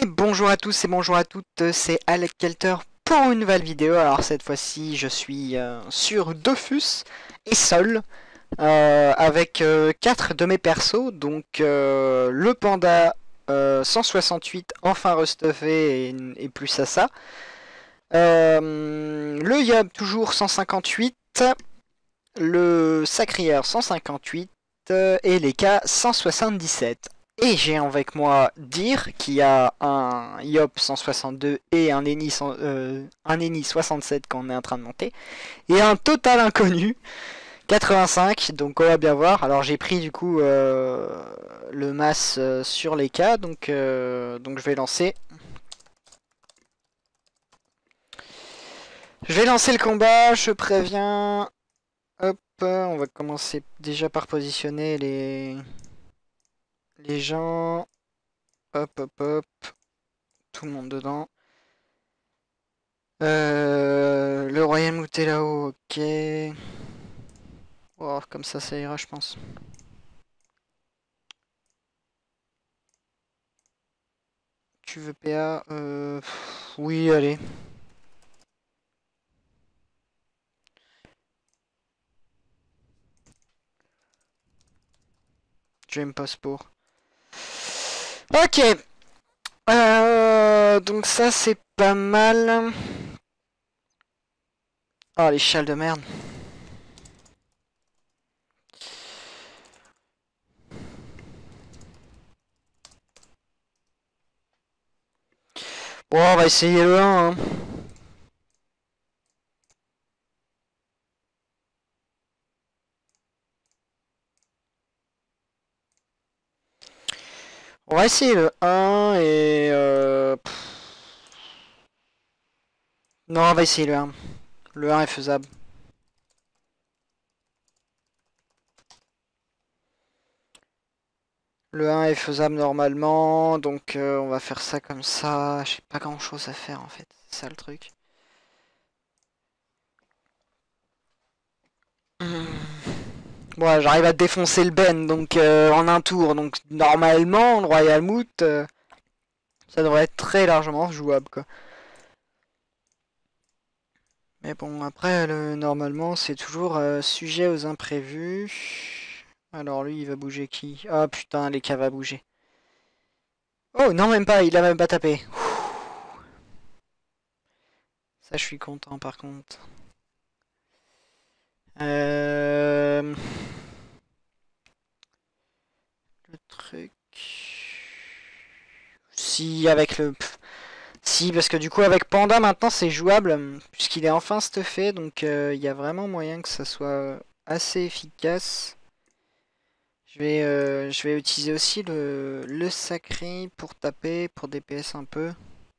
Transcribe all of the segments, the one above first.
Et bonjour à tous et bonjour à toutes, c'est Alec Kelter pour une nouvelle vidéo. Alors cette fois-ci je suis sur Dofus et seul avec 4 de mes persos. Donc le panda 168 enfin restuffé et plus à ça. Le Yob toujours 158, le Sacrieur 158 et les K 177. Et j'ai avec moi Dir qui a un Yop 162 et un Eni 67 qu'on est en train de monter. Et un total inconnu 85, donc on va bien voir. Alors j'ai pris du coup le mass sur les K, donc je vais lancer. Je vais lancer le combat, je préviens. Hop, on va commencer déjà par positionner les gens. Hop, hop, hop. Tout le monde dedans. Le Royal Mout est là-haut, ok. Oh, comme ça ira, je pense. Tu veux PA oui, allez. Je vais me passe pour. Ok. Donc ça, c'est pas mal. Oh, les châles de merde. Bon, on va essayer le 1, hein. On va essayer le 1 et... Non, on va essayer le 1. Le 1 est faisable. Le 1 est faisable normalement, donc on va faire ça comme ça. J'ai pas grand chose à faire en fait, c'est ça le truc. Bon, j'arrive à défoncer le Ben donc en un tour, donc normalement le Royal Moot ça devrait être très largement jouable quoi. Mais bon, après normalement c'est toujours sujet aux imprévus. Alors lui il va bouger qui? Ah putain, les cas va bouger. Oh non, même pas, il a même pas tapé. Ça je suis content par contre. Le truc... Si, avec le... Si, parce que du coup, avec Panda, maintenant, c'est jouable, puisqu'il est enfin stuffé, donc il y a vraiment moyen que ça soit assez efficace. Je vais utiliser aussi le sacré pour taper, pour DPS un peu.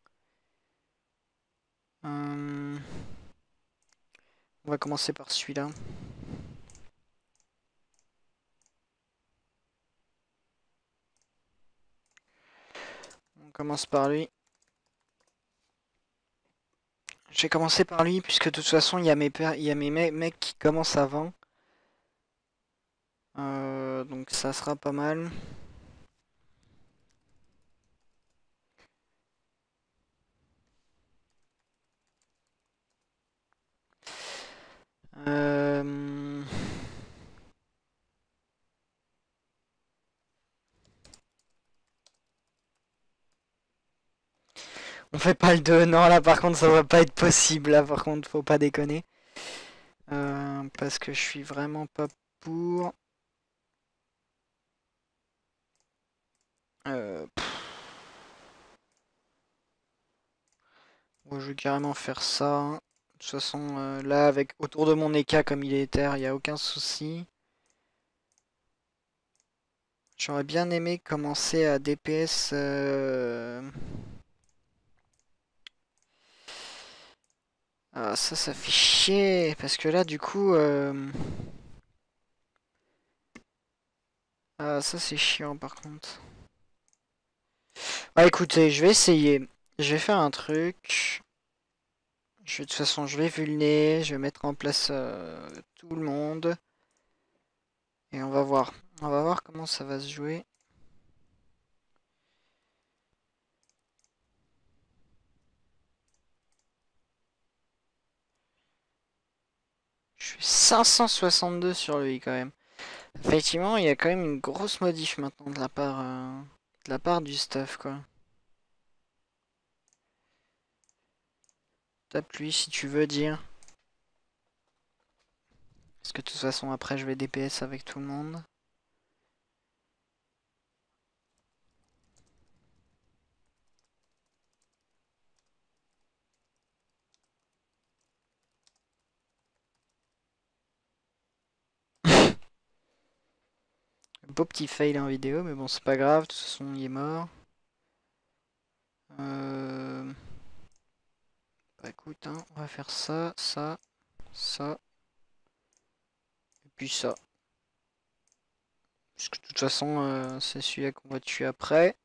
On va commencer par celui-là. On commence par lui. J'ai commencé par lui, puisque de toute façon, il y a mes mecs qui commencent avant. Donc ça sera pas mal. On fait pas le 2, non là par contre ça va pas être possible, là par contre faut pas déconner. Parce que je suis vraiment pas pour. Moi je vais carrément faire ça. De toute façon là avec autour de mon EK comme il est terre, il n'y a aucun souci. J'aurais bien aimé commencer à DPS Ah, ça fait chier parce que là du coup ah, ça c'est chiant par contre. Ah écoutez, je vais essayer. Je vais faire un truc. De toute façon, je vais vulner, je vais mettre en place tout le monde. Et on va voir. On va voir comment ça va se jouer. suis 562 sur lui quand même. Effectivement, il y a quand même une grosse modif maintenant de la part du staff quoi. Tape lui si tu veux dire. Parce que de toute façon après je vais DPS avec tout le monde. Beau petit fail en vidéo, mais bon, c'est pas grave, de toute façon, il est mort. Bah écoute, hein, on va faire ça, ça, ça, et puis ça. Parce que de toute façon, c'est celui-là qu'on va tuer après.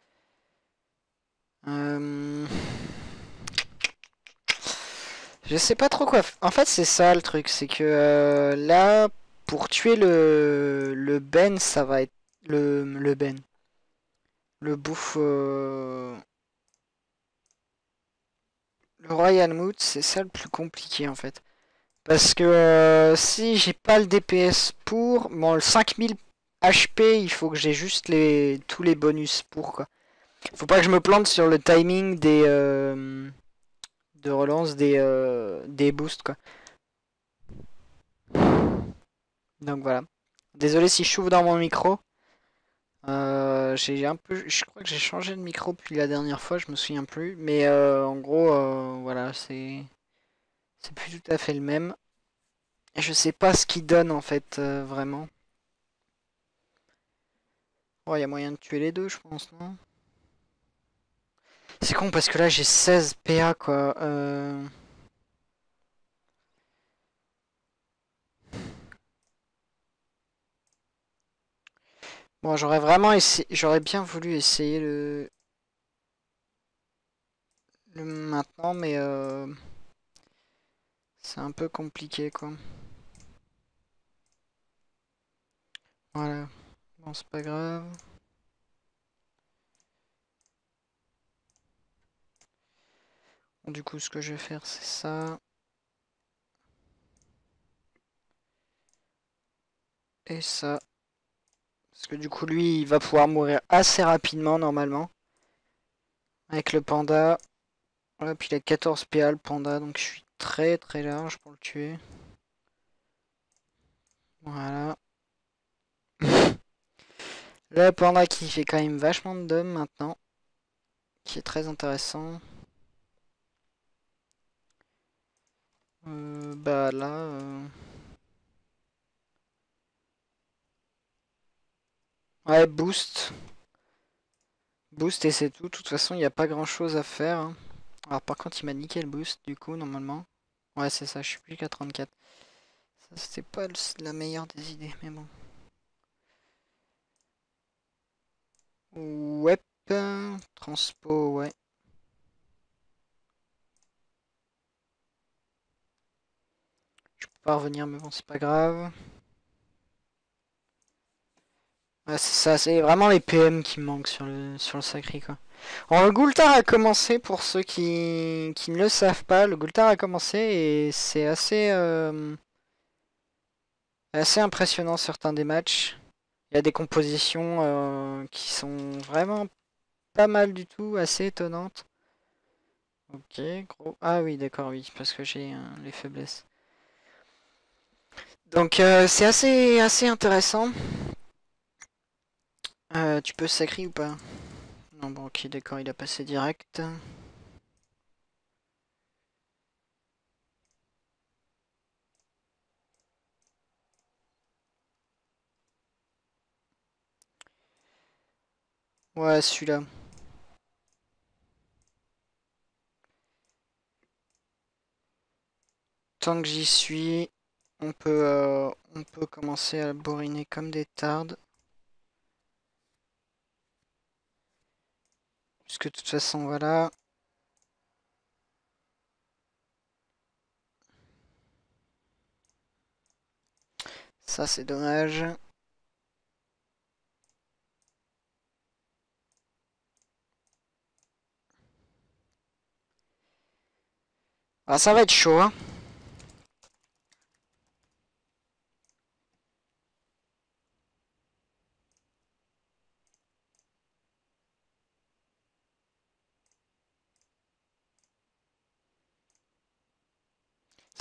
Je sais pas trop quoi. En fait, c'est ça le truc, c'est que là, pour tuer le Ben, ça va être le Ben. Le bouffe. Le Royal Mood, c'est ça le plus compliqué en fait. Parce que si j'ai pas le DPS pour, bon, le 5000 HP, il faut que j'ai juste tous les bonus pour quoi. Faut pas que je me plante sur le timing de relance des boosts quoi. Donc voilà. Désolé si je chauffe dans mon micro. J'ai un peu, je crois que j'ai changé de micro depuis la dernière fois, je me souviens plus. Mais en gros, voilà, c'est plus tout à fait le même. Et je sais pas ce qu'il donne en fait, vraiment. Oh, il y a moyen de tuer les deux, je pense, non? C'est con parce que là j'ai 16 PA quoi. Bon, j'aurais vraiment essayé, j'aurais bien voulu essayer le maintenant, mais c'est un peu compliqué quoi. Voilà. Bon, c'est pas grave. Bon, du coup, ce que je vais faire, c'est ça. Et ça. Parce que du coup, lui, il va pouvoir mourir assez rapidement, normalement. Avec le panda. Voilà, puis il a 14 PA, le panda. Donc, je suis très très large pour le tuer. Voilà. Le panda qui fait quand même vachement de dom maintenant. Qui est très intéressant. Bah là... Ouais, boost. Boost et c'est tout. De toute façon, il n'y a pas grand chose à faire, hein. Alors par contre, il m'a niqué le boost, du coup, normalement. Ouais, c'est ça, je suis plus qu'à 34. Ça, c'était pas la meilleure des idées, mais bon. Ouais, transpo, ouais. Je peux pas revenir, mais bon, c'est pas grave. Ouais, c'est ça, c'est vraiment les PM qui me manquent sur le sacré, quoi. Alors, le Gultar a commencé, pour ceux qui ne le savent pas, le Gultar a commencé et c'est assez impressionnant certains des matchs. Il y a des compositions qui sont vraiment pas mal du tout, assez étonnantes. Ok, gros. Ah oui, d'accord, oui, parce que j'ai les faiblesses. Donc c'est assez intéressant. Tu peux sacrer ou pas? Non, bon, ok, d'accord, il a passé direct. Ouais, celui-là. Tant que j'y suis, on peut commencer à bourriner comme des tardes. Puisque de toute façon, voilà. Ça, c'est dommage. Ah, ça va être chaud, hein.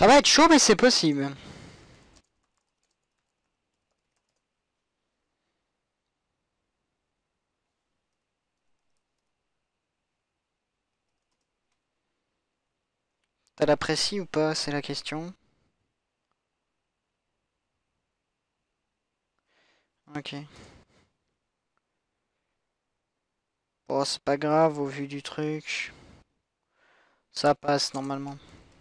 Ça va être chaud, mais c'est possible. T'as l'apprécies ou pas, c'est la question. Ok. Bon, c'est pas grave au vu du truc. Ça passe normalement.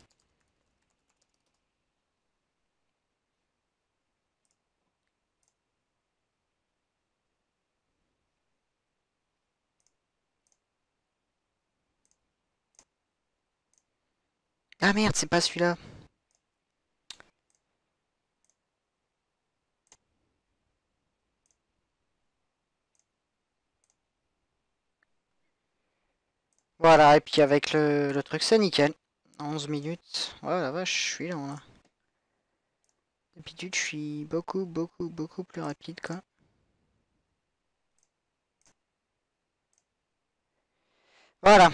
Ah merde, c'est pas celui-là. Voilà, et puis avec le truc, c'est nickel. 11 minutes. Ouais, la vache, je suis lent là. D'habitude, je suis beaucoup plus rapide quoi. Voilà.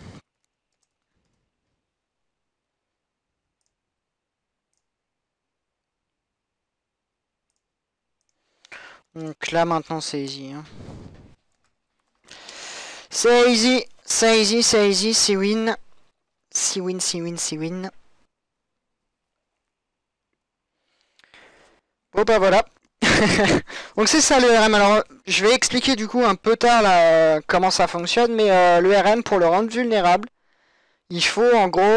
Donc là maintenant c'est easy. Hein. C'est easy, c'est easy, c'est easy, c'est win. C'est win, c'est win, c'est win. Bon bah voilà. Donc c'est ça le RM. Alors je vais expliquer du coup un peu tard là, comment ça fonctionne, mais le RM pour le rendre vulnérable, il faut en gros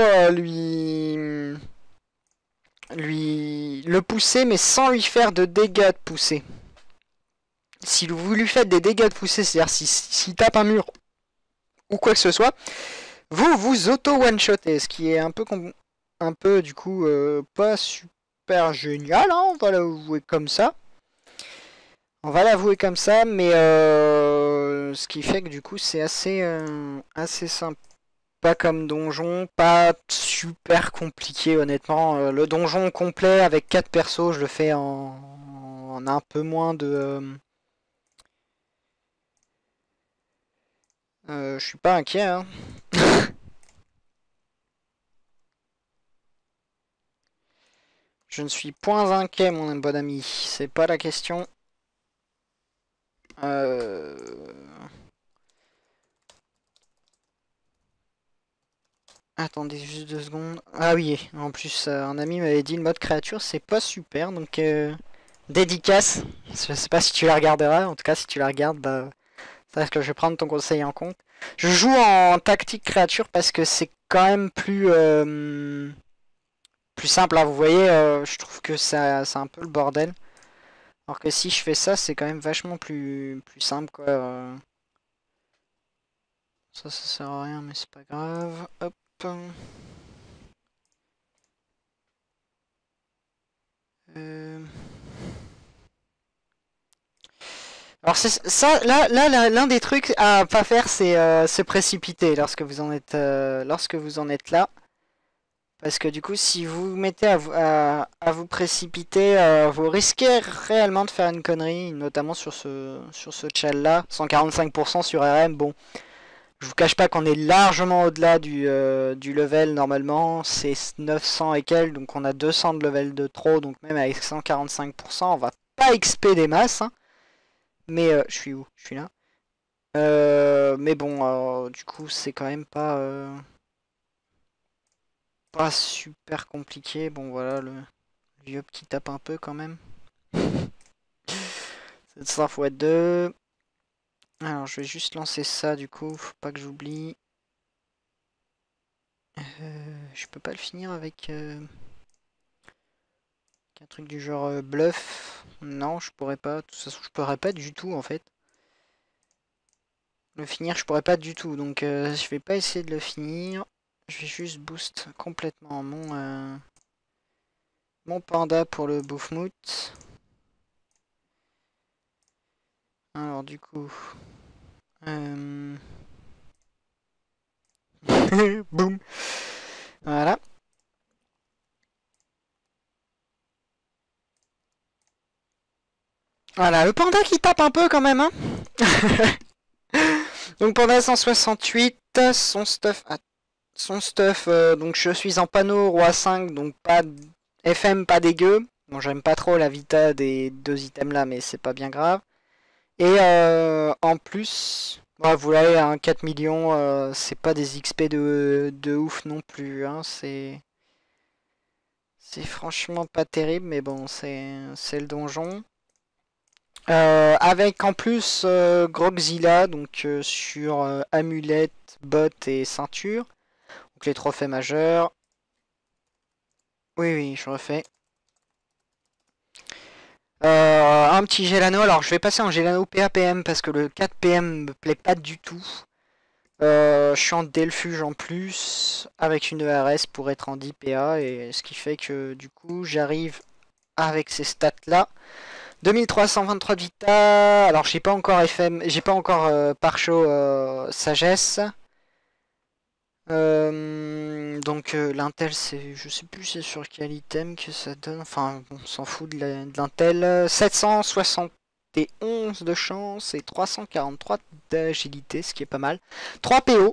lui le pousser mais sans lui faire de dégâts de poussée. Si vous lui faites des dégâts de poussée, c'est-à-dire s'il tape un mur ou quoi que ce soit, vous vous auto one-shotez, ce qui est un peu du coup pas super génial, hein, on va l'avouer comme ça. On va l'avouer comme ça, mais ce qui fait que du coup c'est assez simple. Pas comme donjon, pas super compliqué honnêtement. Le donjon complet avec 4 persos, je le fais en un peu moins de... je suis pas inquiet, hein. Je ne suis point inquiet, mon bon ami. C'est pas la question. Attendez juste 2 secondes. Ah oui, en plus, un ami m'avait dit le mode créature, c'est pas super, donc dédicace. Je sais pas si tu la regarderas, en tout cas si tu la regardes, bah, c'est que je vais prendre ton conseil en compte. Je joue en tactique créature parce que c'est quand même plus simple, là, vous voyez, je trouve que c'est un peu le bordel. Alors que si je fais ça, c'est quand même vachement plus simple, quoi. Ça sert à rien, mais c'est pas grave. Hop. Alors ça, là, l'un des trucs à pas faire, c'est se précipiter lorsque vous en êtes là. Parce que du coup, si vous vous mettez à vous précipiter, vous risquez réellement de faire une connerie, notamment sur ce chal là. 145% sur RM, bon, je vous cache pas qu'on est largement au-delà du level normalement. C'est 900 et quelques, donc on a 200 de level de trop, donc même avec 145%, on va pas XP des masses. Hein. Mais je suis où? Je suis là. Mais bon, du coup, c'est quand même pas super compliqué. Bon, voilà, le vieux qui tape un peu quand même. 700 x 2. Alors, je vais juste lancer ça du coup, faut pas que j'oublie. Je peux pas le finir avec un truc du genre bluff. Non, je pourrais pas. De toute façon, je pourrais pas du tout en fait. Le finir, je pourrais pas du tout. Donc, je vais pas essayer de le finir. Je vais juste boost complètement mon panda pour le bouffe-mout. Alors du coup... Boum. Voilà. Voilà, le panda qui tape un peu quand même, hein. Donc panda 168, son stuff à Son stuff, donc je suis en panneau roi 5, donc pas FM, pas dégueu. Bon, j'aime pas trop la vita des deux items là, mais c'est pas bien grave. Et en plus, bah, vous l'avez, hein, 4 millions, c'est pas des XP de ouf non plus. Hein, c'est franchement pas terrible, mais bon, c'est le donjon. Avec en plus Grogzilla, donc sur amulette, botte et ceinture. Donc les trophées majeurs. Oui, oui, je refais. Un petit Gelano, alors je vais passer en Gelano PAPM parce que le 4 PM me plaît pas du tout. Je suis en Delphuge en plus avec une ERS pour être en 10 PA et ce qui fait que du coup j'arrive avec ces stats là. 2323 de Vita, alors j'ai pas encore FM, j'ai pas encore Parcho Sagesse. Donc l'intel c'est, je sais plus c'est sur quel item que ça donne, enfin on s'en fout de l'intel. 771 de chance et 343 d'agilité, ce qui est pas mal. 3 PO.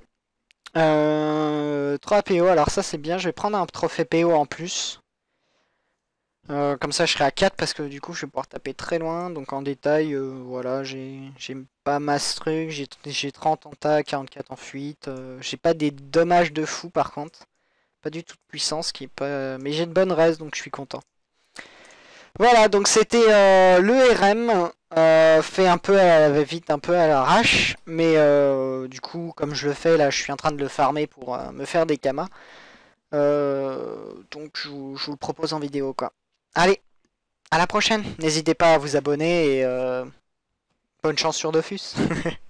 3 PO, alors ça c'est bien, je vais prendre un trophée PO en plus. Comme ça je serai à 4 parce que du coup je vais pouvoir taper très loin. Donc en détail, voilà, j'ai pas masse truc, j'ai 30 en tas, 44 en fuite. J'ai pas des dommages de fou par contre. Pas du tout de puissance qui est pas. Mais j'ai de bonnes res donc je suis content. Voilà, donc c'était le RM. Fait un peu vite, un peu à l'arrache. Mais du coup, comme je le fais là, je suis en train de le farmer pour me faire des kamas. Donc je vous le propose en vidéo quoi. Allez, à la prochaine. N'hésitez pas à vous abonner et bonne chance sur Dofus.